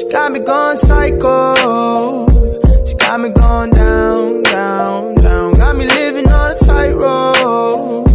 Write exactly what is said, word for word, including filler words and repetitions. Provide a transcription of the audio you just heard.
She got me going psycho. She got me going down, down, down. Got me living on a tightrope.